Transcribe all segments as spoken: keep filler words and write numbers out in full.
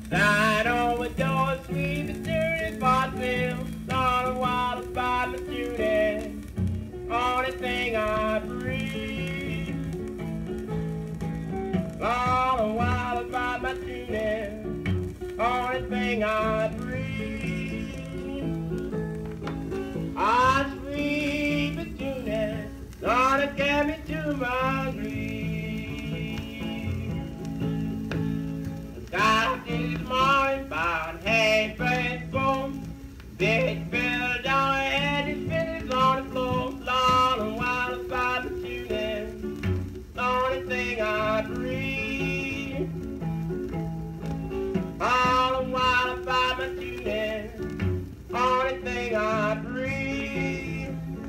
Lying on my door, sweet and dirty Boston, all the while about my shooting. Only thing I breathe. All the while about my shooting. Only thing I breathe. I sweet but shooting, gonna get me to my grave. Got this morning about half past four. Big fell down and his fingers on the floor. Long while about the shooting, the only thing I breathe. All the while about my shooting, only thing I breathe.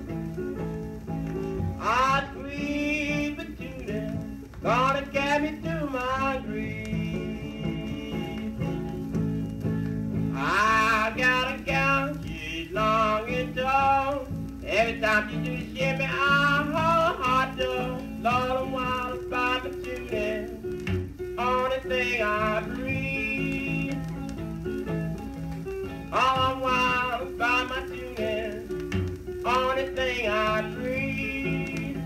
I sweet but shooting, gonna get me to my grave. I got a gal, she's long and tall. Every time she do the shimmy, I hold hard to. Lord, a while about the shooting, only thing I breathe. All the while about my shooting, only thing I breathe.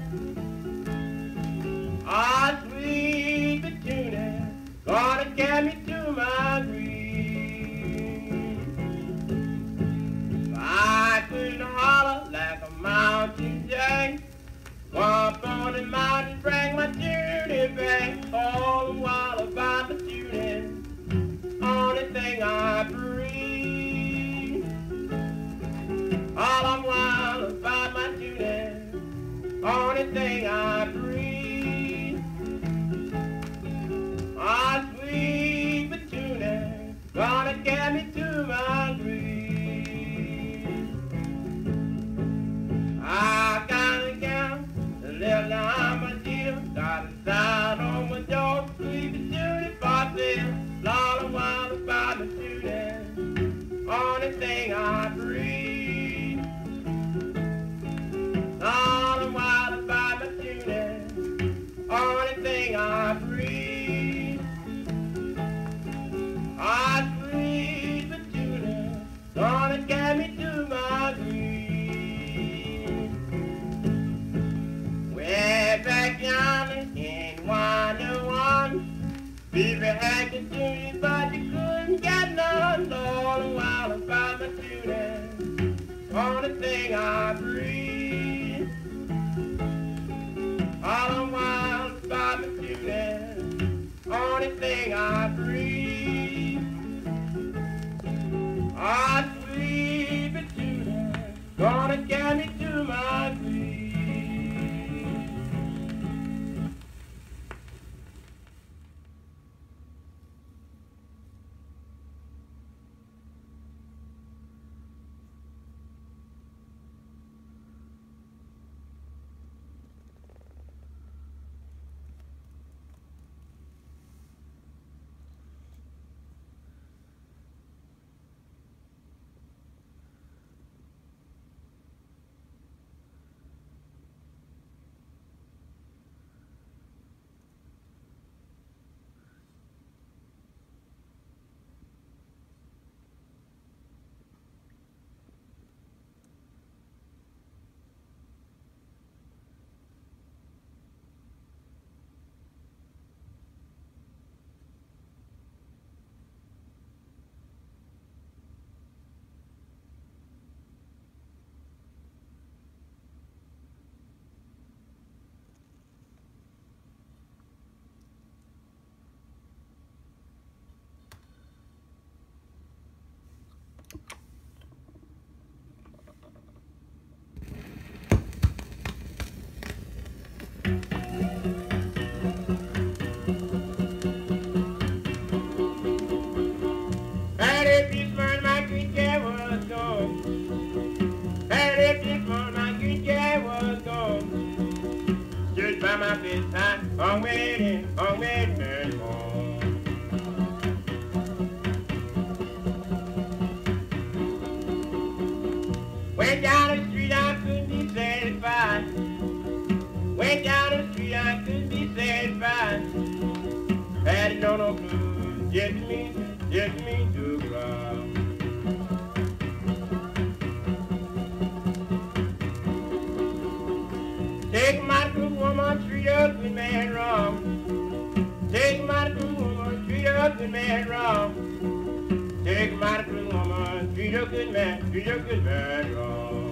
Ah, sweet but shooting, gonna get me to my grave. I couldn't holler like a mountain jay. Go up on the mountain, bring my shooting back. All the while about the shooting, only thing I breathe. All the while about my shooting, only thing I breathe. Ah, sweet but shooting, gonna get me to my grave. I got a gal, a little armadillo, got a sign on my door, sweet and dirty Boston, all the while about the shooting, only thing I breathe. All the while about the shooting, only thing I breathe. I sweet but shooting, gonna get me to my grave. Way back yonder in one oh one, people had to do you, but you couldn't get none. All the while about my shooting, only thing I breathe. All the while about my shooting, only thing I breathe. Ah, sweet but shooting, gonna get me to my grave. I'm waiting, I'm waiting anymore. Went down the street, I couldn't be satisfied. Went down the street, I couldn't be satisfied. Had no no clue, just me, just man wrong. Take him out of the woman, treat a good man wrong. Take him out of the woman, treat a good man, treat a good man wrong.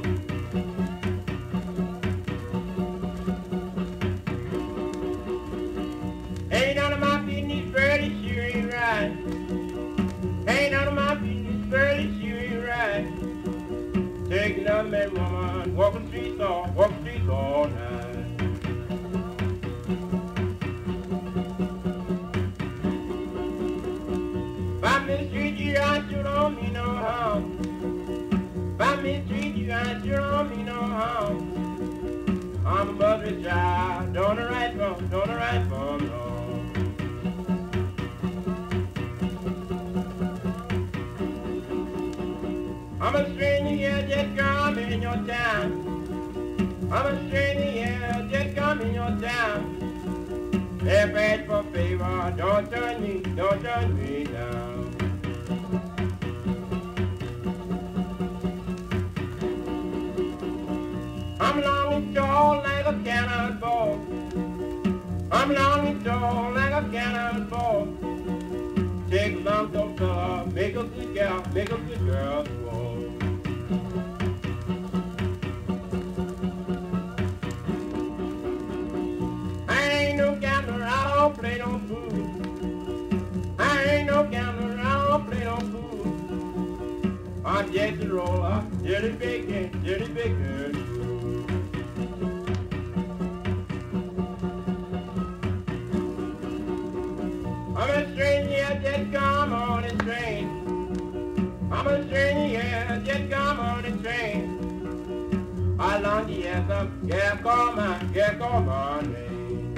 Ain't none of my business, Birdie, she ain't right. Ain't none of my business, Birdie, she ain't right. Take another man, woman, walk the streets all, walk the streets all night. By me street, you ain't sure don't mean no harm. By me street, you ain't sure don't mean no harm. I'm a mother's child, don't the right from, don't the right from, no. I'm a stranger here, just come in your town. I'm a stranger here, just come in your town. If I ask for favor, don't turn me, don't turn me down. I'm long and tall like a cannonball. I'm long and tall like a cannonball. Take a long dog fella, make a good gal, make a good girl swallow. I ain't no gambler, I don't play no fool. I ain't no gambler, I don't play no fool. I'm just a roller, jelly bacon, jelly bacon. I'm a stranger, just come on the train. I'm a stranger, just come on the train. I long to hear some, yeah, come on, yeah, come on, rain.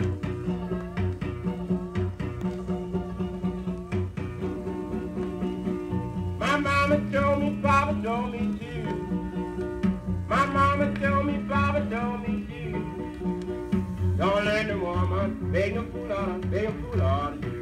My mama told me, Papa told me too. My mama told me, Papa told me too. Don't let the woman make a fool out of, make a fool out of you.